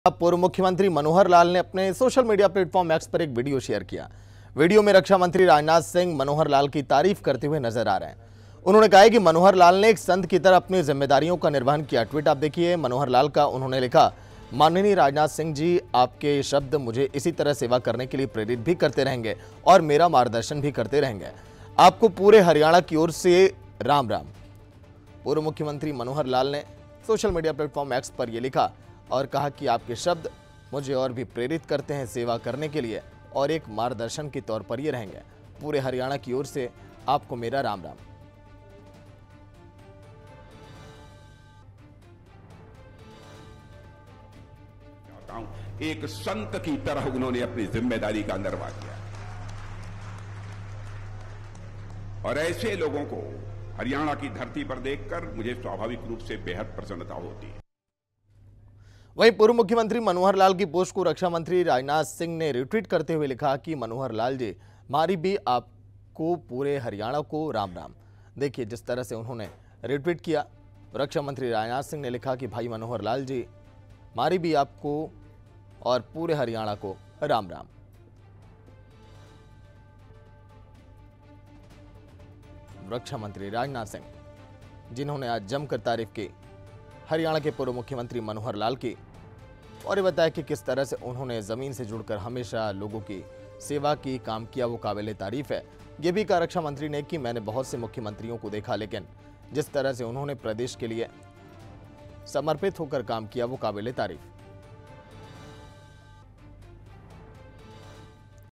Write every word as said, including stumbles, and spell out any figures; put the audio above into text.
पूर्व मुख्यमंत्री मनोहर लाल ने अपने सोशल मीडिया प्लेटफॉर्म एक्स पर एक वीडियो शेयर किया। वीडियो में रक्षा मंत्री राजनाथ सिंह मनोहर लाल की तारीफ करते हुए नजर आ रहे हैं। उन्होंने कहा है कि मनोहर लाल ने एक संत की तरह अपनी जिम्मेदारियों का निर्वहन किया। ट्वीट आप देखिए मनोहर लाल का। उन्होंने लिखा, माननीय राजनाथ सिंह जी, आपके शब्द मुझे इसी तरह सेवा करने के लिए प्रेरित भी करते रहेंगे और मेरा मार्गदर्शन भी करते रहेंगे। आपको पूरे हरियाणा की ओर से राम राम। पूर्व मुख्यमंत्री मनोहर लाल ने सोशल मीडिया प्लेटफॉर्म एक्स पर यह लिखा और कहा कि आपके शब्द मुझे और भी प्रेरित करते हैं सेवा करने के लिए और एक मार्गदर्शन के तौर पर ये रहेंगे। पूरे हरियाणा की ओर से आपको मेरा राम राम। एक संत की तरह उन्होंने अपनी जिम्मेदारी का निर्वाह किया और ऐसे लोगों को हरियाणा की धरती पर देखकर मुझे स्वाभाविक रूप से बेहद प्रसन्नता होती है। वहीं पूर्व मुख्यमंत्री मनोहर लाल की पोस्ट को रक्षा मंत्री राजनाथ सिंह ने रिट्वीट करते हुए लिखा कि मनोहर लाल जी, मारी भी आपको पूरे हरियाणा को राम राम। देखिए जिस तरह से उन्होंने रिट्वीट किया। रक्षा मंत्री राजनाथ सिंह ने लिखा कि भाई मनोहर लाल जी, मारी भी आपको और पूरे हरियाणा को राम राम। रक्षा मंत्री राजनाथ सिंह, जिन्होंने आज जमकर तारीफ की हरियाणा के पूर्व मुख्यमंत्री मनोहर लाल की और ये बताया कि किस तरह से उन्होंने जमीन से जुड़कर हमेशा लोगों की सेवा की, काम किया, वो काबिले तारीफ है। ये भी कहा रक्षा मंत्री ने कि मैंने बहुत से मुख्यमंत्रियों को देखा, लेकिन जिस तरह से उन्होंने प्रदेश के लिए समर्पित होकर काम किया वो काबिले तारीफ।